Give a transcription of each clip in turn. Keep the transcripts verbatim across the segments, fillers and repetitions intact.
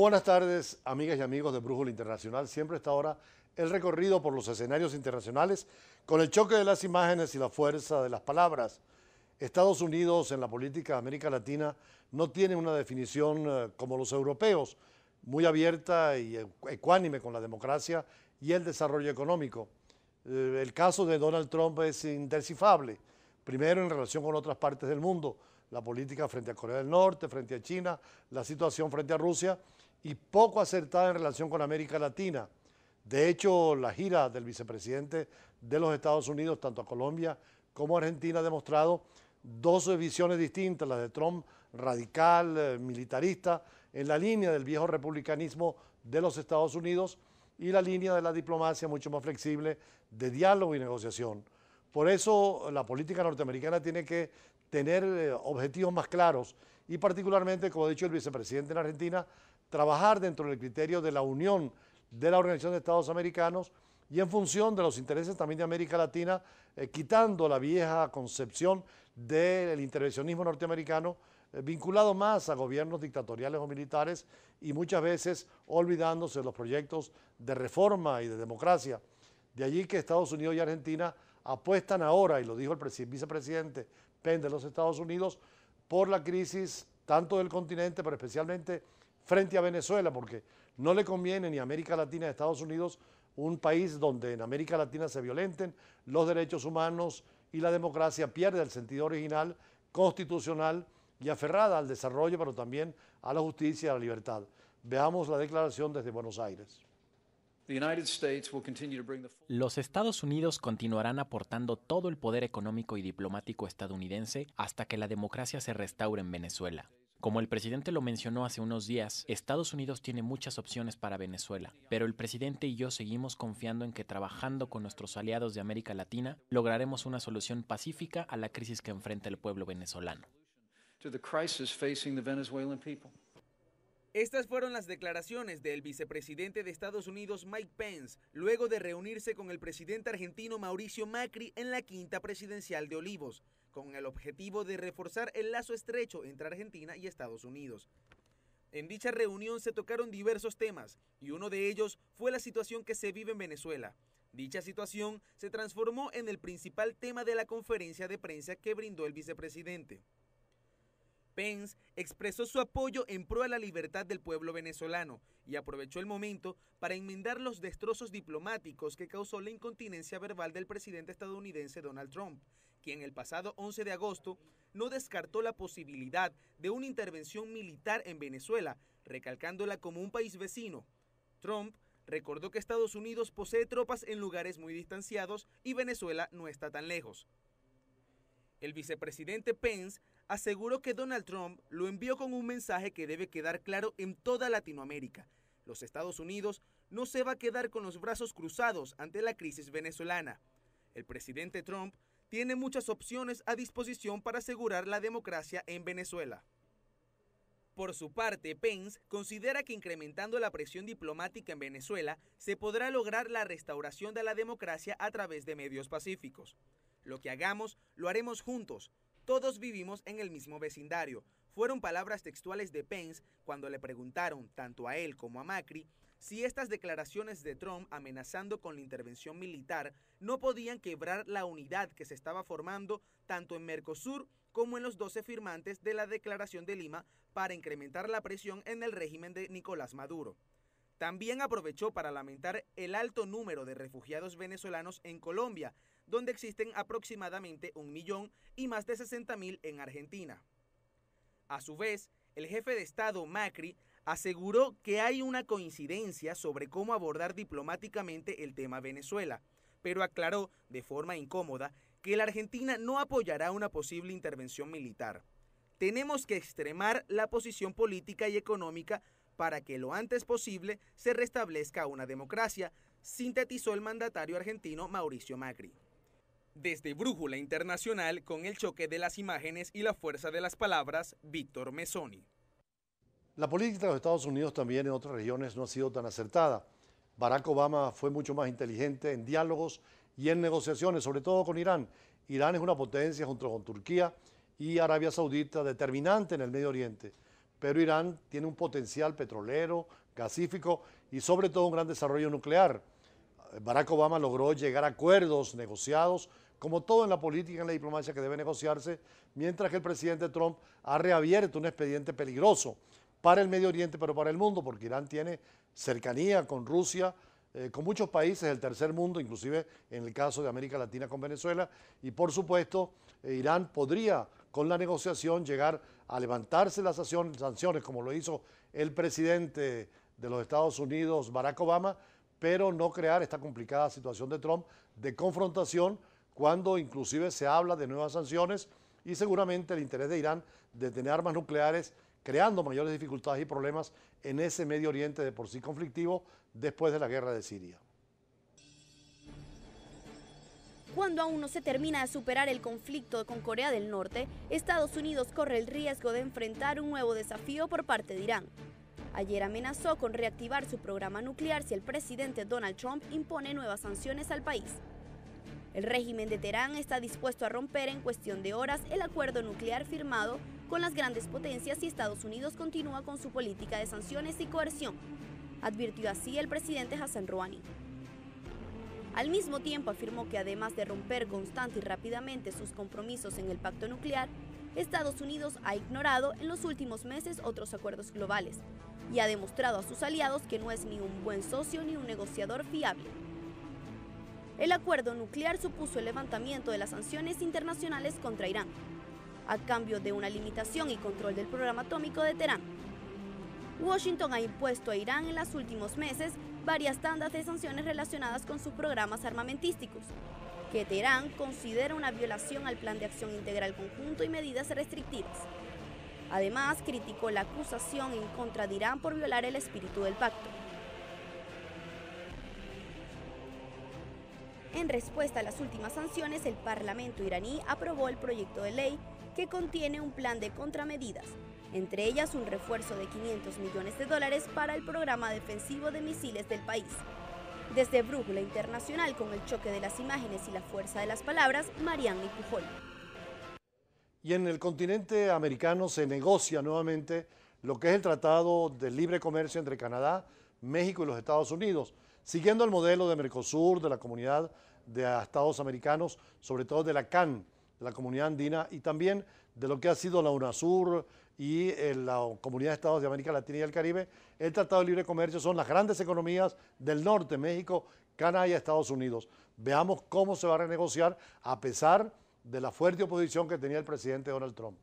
Buenas tardes, amigas y amigos de Brújula Internacional. Siempre a esta hora el recorrido por los escenarios internacionales con el choque de las imágenes y la fuerza de las palabras. Estados Unidos en la política de América Latina no tiene una definición eh, como los europeos, muy abierta y ecuánime con la democracia y el desarrollo económico. Eh, el caso de Donald Trump es indescifrable, primero en relación con otras partes del mundo, la política frente a Corea del Norte, frente a China, la situación frente a Rusia y poco acertada en relación con América Latina. De hecho, la gira del vicepresidente de los Estados Unidos, tanto a Colombia como a Argentina, ha demostrado dos visiones distintas, la de Trump radical, eh, militarista, en la línea del viejo republicanismo de los Estados Unidos y la línea de la diplomacia mucho más flexible de diálogo y negociación. Por eso la política norteamericana tiene que tener eh, objetivos más claros y particularmente, como ha dicho el vicepresidente en Argentina, trabajar dentro del criterio de la unión de la Organización de Estados Americanos y en función de los intereses también de América Latina, eh, quitando la vieja concepción del intervencionismo norteamericano eh, vinculado más a gobiernos dictatoriales o militares y muchas veces olvidándose de los proyectos de reforma y de democracia. De allí que Estados Unidos y Argentina apuestan ahora, y lo dijo el vicepresidente Pence de los Estados Unidos, por la crisis tanto del continente, pero especialmente frente a Venezuela, porque no le conviene ni a América Latina ni a Estados Unidos un país donde en América Latina se violenten los derechos humanos y la democracia pierde el sentido original, constitucional y aferrada al desarrollo, pero también a la justicia y a la libertad. Veamos la declaración desde Buenos Aires. Los Estados Unidos continuarán aportando todo el poder económico y diplomático estadounidense hasta que la democracia se restaure en Venezuela. Como el presidente lo mencionó hace unos días, Estados Unidos tiene muchas opciones para Venezuela, pero el presidente y yo seguimos confiando en que trabajando con nuestros aliados de América Latina, lograremos una solución pacífica a la crisis que enfrenta el pueblo venezolano. Estas fueron las declaraciones del vicepresidente de Estados Unidos, Mike Pence, luego de reunirse con el presidente argentino Mauricio Macri en la quinta presidencial de Olivos, con el objetivo de reforzar el lazo estrecho entre Argentina y Estados Unidos. En dicha reunión se tocaron diversos temas, y uno de ellos fue la situación que se vive en Venezuela. Dicha situación se transformó en el principal tema de la conferencia de prensa que brindó el vicepresidente. Pence expresó su apoyo en pro a la libertad del pueblo venezolano y aprovechó el momento para enmendar los destrozos diplomáticos que causó la incontinencia verbal del presidente estadounidense Donald Trump, quien el pasado once de agosto no descartó la posibilidad de una intervención militar en Venezuela, recalcándola como un país vecino. Trump recordó que Estados Unidos posee tropas en lugares muy distanciados y Venezuela no está tan lejos. El vicepresidente Pence aseguró que Donald Trump lo envió con un mensaje que debe quedar claro en toda Latinoamérica. Los Estados Unidos no se va a quedar con los brazos cruzados ante la crisis venezolana. El presidente Trump tiene muchas opciones a disposición para asegurar la democracia en Venezuela. Por su parte, Pence considera que incrementando la presión diplomática en Venezuela se podrá lograr la restauración de la democracia a través de medios pacíficos. Lo que hagamos, lo haremos juntos. Todos vivimos en el mismo vecindario. Fueron palabras textuales de Pence cuando le preguntaron, tanto a él como a Macri, si estas declaraciones de Trump amenazando con la intervención militar no podían quebrar la unidad que se estaba formando tanto en Mercosur como en los doce firmantes de la Declaración de Lima para incrementar la presión en el régimen de Nicolás Maduro. También aprovechó para lamentar el alto número de refugiados venezolanos en Colombia, donde existen aproximadamente un millón y más de sesenta mil en Argentina. A su vez, el jefe de Estado, Macri, aseguró que hay una coincidencia sobre cómo abordar diplomáticamente el tema Venezuela, pero aclaró, de forma incómoda, que la Argentina no apoyará una posible intervención militar. Tenemos que extremar la posición política y económica para que lo antes posible se restablezca una democracia, sintetizó el mandatario argentino Mauricio Macri. Desde Brújula Internacional, con el choque de las imágenes y la fuerza de las palabras, Víctor Mesoni. La política de los Estados Unidos también en otras regiones no ha sido tan acertada. Barack Obama fue mucho más inteligente en diálogos y en negociaciones, sobre todo con Irán. Irán es una potencia junto con Turquía y Arabia Saudita determinante en el Medio Oriente. pero Irán tiene un potencial petrolero, gasífico y sobre todo un gran desarrollo nuclear. Barack Obama logró llegar a acuerdos negociados, como todo en la política y en la diplomacia que debe negociarse, mientras que el presidente Trump ha reabierto un expediente peligroso para el Medio Oriente, pero para el mundo, porque Irán tiene cercanía con Rusia, eh, con muchos países del tercer mundo, inclusive en el caso de América Latina con Venezuela, y por supuesto eh, Irán podría con la negociación llegar a levantarse las sanciones, como lo hizo el presidente de los Estados Unidos, Barack Obama, pero no crear esta complicada situación de Trump de confrontación cuando inclusive se habla de nuevas sanciones y seguramente el interés de Irán de tener armas nucleares creando mayores dificultades y problemas en ese Medio Oriente de por sí conflictivo después de la guerra de Siria. Cuando aún no se termina de superar el conflicto con Corea del Norte, Estados Unidos corre el riesgo de enfrentar un nuevo desafío por parte de Irán. Ayer amenazó con reactivar su programa nuclear si el presidente Donald Trump impone nuevas sanciones al país. El régimen de Teherán está dispuesto a romper en cuestión de horas el acuerdo nuclear firmado con las grandes potencias si Estados Unidos continúa con su política de sanciones y coerción, advirtió así el presidente Hassan Rouhani. Al mismo tiempo afirmó que además de romper constante y rápidamente sus compromisos en el pacto nuclear, Estados Unidos ha ignorado en los últimos meses otros acuerdos globales y ha demostrado a sus aliados que no es ni un buen socio ni un negociador fiable. El acuerdo nuclear supuso el levantamiento de las sanciones internacionales contra Irán, a cambio de una limitación y control del programa atómico de Teherán. Washington ha impuesto a Irán en los últimos meses varias tandas de sanciones relacionadas con sus programas armamentísticos, que Teherán considera una violación al Plan de Acción Integral Conjunto y medidas restrictivas. Además, criticó la acusación en contra de Irán por violar el espíritu del pacto. En respuesta a las últimas sanciones, el Parlamento iraní aprobó el proyecto de ley que contiene un plan de contramedidas, entre ellas un refuerzo de quinientos millones de dólares para el programa defensivo de misiles del país. Desde Brújula Internacional, con el choque de las imágenes y la fuerza de las palabras, Marianne Pujol. Y en el continente americano se negocia nuevamente lo que es el Tratado de Libre Comercio entre Canadá, México y los Estados Unidos, siguiendo el modelo de Mercosur, de la Comunidad de Estados Americanos, sobre todo de la C A N, de la Comunidad Andina, y también de lo que ha sido la UNASUR y eh, la Comunidad de Estados de América Latina y el Caribe. El Tratado de Libre Comercio son las grandes economías del norte, México, Canadá y Estados Unidos. Veamos cómo se va a renegociar a pesar de la fuerte oposición que tenía el presidente Donald Trump.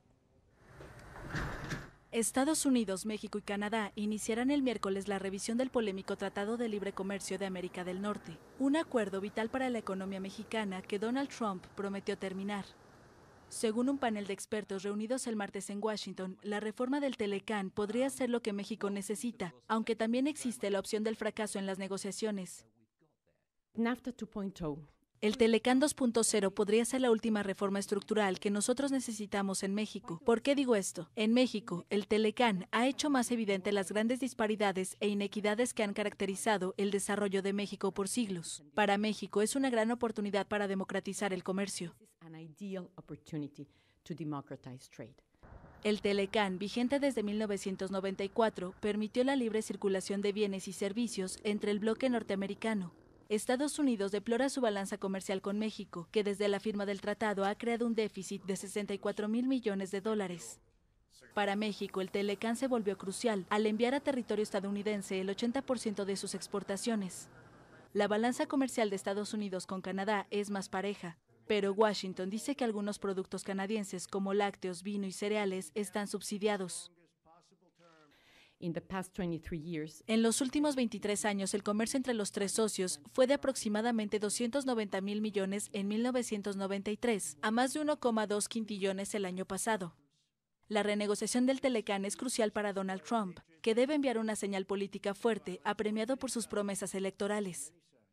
Estados Unidos, México y Canadá iniciarán el miércoles la revisión del polémico Tratado de Libre Comercio de América del Norte, un acuerdo vital para la economía mexicana que Donald Trump prometió terminar. Según un panel de expertos reunidos el martes en Washington, la reforma del Telecán podría ser lo que México necesita, aunque también existe la opción del fracaso en las negociaciones. NAFTA dos punto cero. El Telecán dos punto cero podría ser la última reforma estructural que nosotros necesitamos en México. ¿Por qué digo esto? En México, el Telecán ha hecho más evidente las grandes disparidades e inequidades que han caracterizado el desarrollo de México por siglos. Para México es una gran oportunidad para democratizar el comercio. El Telecán, vigente desde mil novecientos noventa y cuatro, permitió la libre circulación de bienes y servicios entre el bloque norteamericano. Estados Unidos deplora su balanza comercial con México, que desde la firma del tratado ha creado un déficit de sesenta y cuatro mil millones de dólares. Para México, el Telecán se volvió crucial al enviar a territorio estadounidense el ochenta por ciento de sus exportaciones. La balanza comercial de Estados Unidos con Canadá es más pareja, pero Washington dice que algunos productos canadienses como lácteos, vino y cereales están subsidiados. En los últimos veintitrés años, el comercio entre los tres socios fue de aproximadamente doscientos noventa mil millones en mil novecientos noventa y tres, a más de uno coma dos quintillones el año pasado. La renegociación del Telecán es crucial para Donald Trump, que debe enviar una señal política fuerte, apremiado por sus promesas electorales.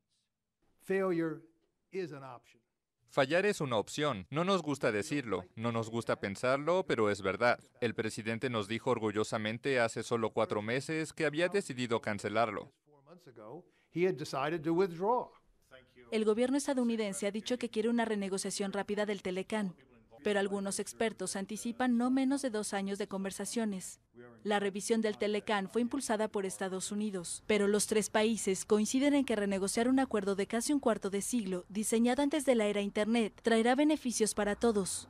Fallar es una opción. No nos gusta decirlo, no nos gusta pensarlo, pero es verdad. El presidente nos dijo orgullosamente hace solo cuatro meses que había decidido cancelarlo. El gobierno estadounidense ha dicho que quiere una renegociación rápida del Telecán. pero algunos expertos anticipan no menos de dos años de conversaciones. La revisión del Telecán fue impulsada por Estados Unidos, pero los tres países coinciden en que renegociar un acuerdo de casi un cuarto de siglo, diseñado antes de la era Internet, traerá beneficios para todos.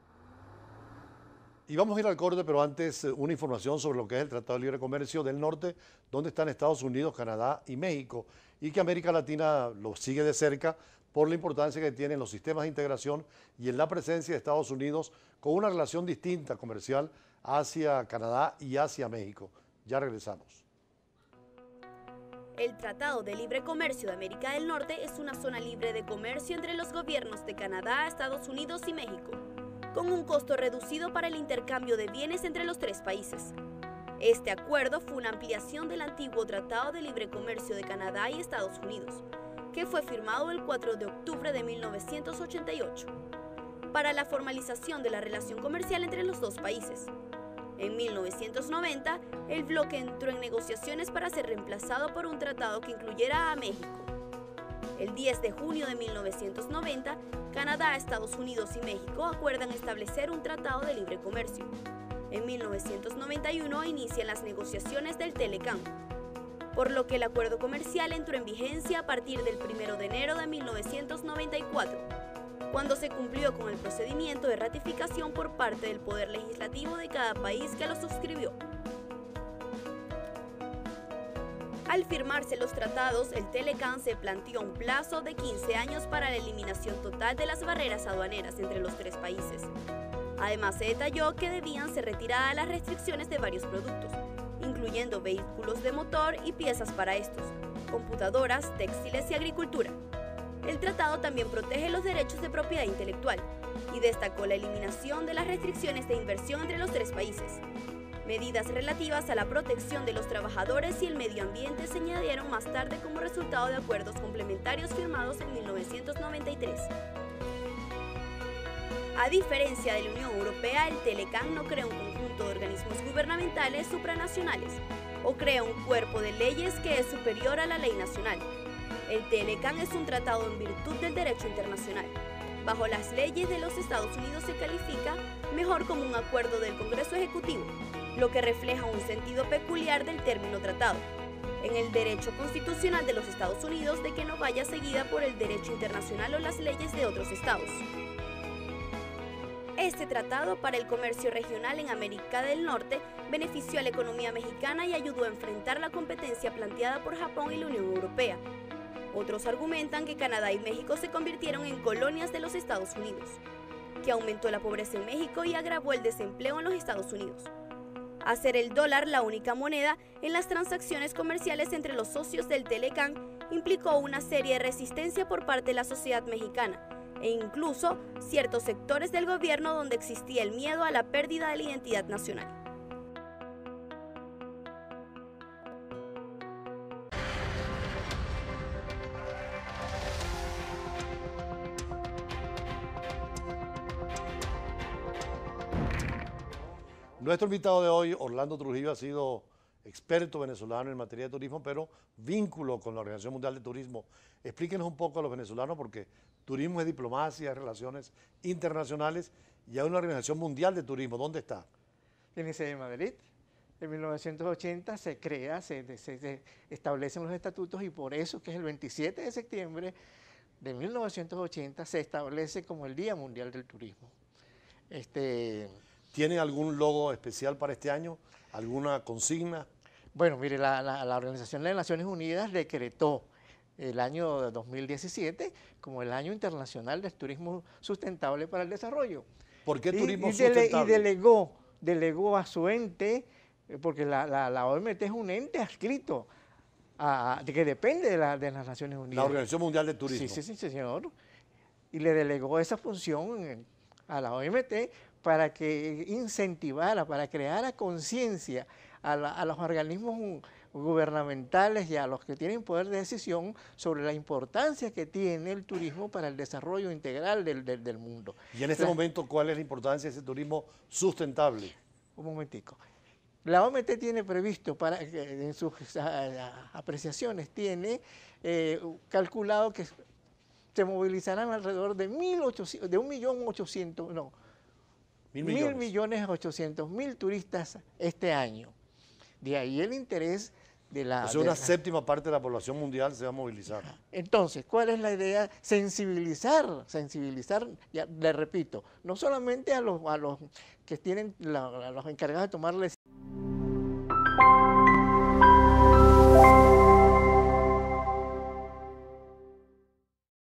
Y vamos a ir al corte, pero antes una información sobre lo que es el Tratado de Libre Comercio del Norte, donde están Estados Unidos, Canadá y México, y que América Latina lo sigue de cerca por la importancia que tienen los sistemas de integración y en la presencia de Estados Unidos con una relación distinta comercial hacia Canadá y hacia México. Ya regresamos. El Tratado de Libre Comercio de América del Norte es una zona libre de comercio entre los gobiernos de Canadá, Estados Unidos y México, con un costo reducido para el intercambio de bienes entre los tres países. Este acuerdo fue una ampliación del antiguo Tratado de Libre Comercio de Canadá y Estados Unidos, que fue firmado el cuatro de octubre de mil novecientos ochenta y ocho, para la formalización de la relación comercial entre los dos países. En mil novecientos noventa, el bloque entró en negociaciones para ser reemplazado por un tratado que incluyera a México. El diez de junio de mil novecientos noventa, Canadá, Estados Unidos y México acuerdan establecer un tratado de libre comercio. En mil novecientos noventa y uno inician las negociaciones del Telecán, por lo que el acuerdo comercial entró en vigencia a partir del primero de enero de mil novecientos noventa y cuatro, cuando se cumplió con el procedimiento de ratificación por parte del Poder Legislativo de cada país que lo suscribió. Al firmarse los tratados, el Telecán se planteó un plazo de quince años para la eliminación total de las barreras aduaneras entre los tres países. Además, se detalló que debían ser retiradas las restricciones de varios productos, incluyendo vehículos de motor y piezas para estos, computadoras, textiles y agricultura. El tratado también protege los derechos de propiedad intelectual y destacó la eliminación de las restricciones de inversión entre los tres países. Medidas relativas a la protección de los trabajadores y el medio ambiente se añadieron más tarde como resultado de acuerdos complementarios firmados en mil novecientos noventa y tres. A diferencia de la Unión Europea, el Telecán no crea un conjunto de organismos gubernamentales supranacionales o crea un cuerpo de leyes que es superior a la ley nacional. El Telecán es un tratado en virtud del derecho internacional. Bajo las leyes de los Estados Unidos se califica mejor como un acuerdo del Congreso Ejecutivo, lo que refleja un sentido peculiar del término tratado, en el derecho constitucional de los Estados Unidos de que no vaya seguida por el derecho internacional o las leyes de otros estados. Este tratado para el comercio regional en América del Norte benefició a la economía mexicana y ayudó a enfrentar la competencia planteada por Japón y la Unión Europea. Otros argumentan que Canadá y México se convirtieron en colonias de los Estados Unidos, que aumentó la pobreza en México y agravó el desempleo en los Estados Unidos. Hacer el dólar la única moneda en las transacciones comerciales entre los socios del Telecán implicó una serie de resistencia por parte de la sociedad mexicana e incluso ciertos sectores del gobierno donde existía el miedo a la pérdida de la identidad nacional. Nuestro invitado de hoy, Orlando Trujillo, ha sido experto venezolano en materia de turismo, pero vínculo con la Organización Mundial de Turismo. Explíquenos un poco a los venezolanos, porque turismo es diplomacia, es relaciones internacionales y hay una Organización Mundial de Turismo. ¿Dónde está? Tiene sede en Madrid. En mil novecientos ochenta se crea, se, se, se establecen los estatutos y por eso que es el veintisiete de septiembre de mil novecientos ochenta se establece como el Día Mundial del Turismo. Este... ¿Tiene algún logo especial para este año? ¿Alguna consigna? Bueno, mire, la, la, la Organización de las Naciones Unidas decretó el año dos mil diecisiete como el Año Internacional del Turismo Sustentable para el Desarrollo. ¿Por qué turismo y, y sustentable? Dele, y delegó, delegó a su ente, porque la, la, la O M T es un ente adscrito, a, que depende de, la, de las Naciones Unidas. La Organización Mundial de Turismo. Sí, sí, sí, señor. Y le delegó esa función a la O M T para que incentivara, para crear conciencia a, a los organismos gubernamentales y a los que tienen poder de decisión sobre la importancia que tiene el turismo para el desarrollo integral del, del, del mundo. Y en este la, momento, ¿cuál es la importancia de ese turismo sustentable? Un momentico. La O M T tiene previsto, para en sus apreciaciones, tiene eh, calculado que se movilizarán alrededor de, mil ochocientos, de un millón ochocientos, no, Mil mil millones. millones ochocientos mil turistas este año. De ahí el interés de la... O sea, de una la- séptima parte de la población mundial se va a movilizar. Entonces, ¿cuál es la idea? Sensibilizar, sensibilizar, ya le repito, no solamente a los, a los que tienen, la- a los encargados de tomar la